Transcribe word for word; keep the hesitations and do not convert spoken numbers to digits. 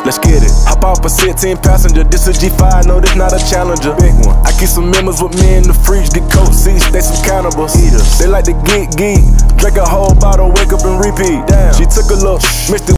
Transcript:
let's get it. Hop off a sixteen passenger, this a G five, no, this not a Challenger. Big one. I keep some members with me in the fridge, the coat seats, they some cannibals. Eaters. They like to geek, geek. Drink a whole bottle, wake up and repeat. Damn. She took a look, mixed it